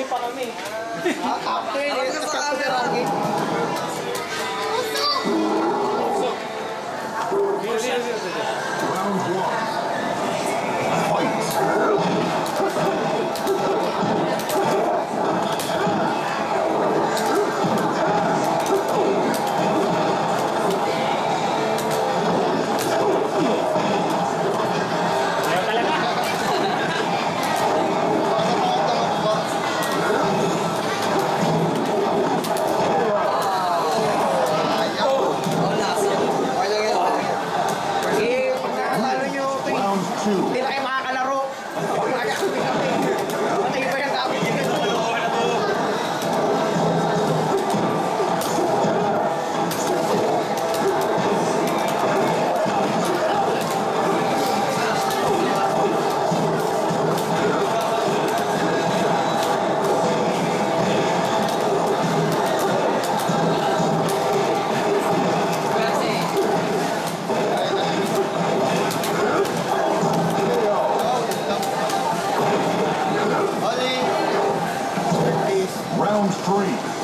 pa kami. After yun, sa camera lagi. Round one. Fight. Hindi na kayo makakalaro. Matay pa yung kami. Round three.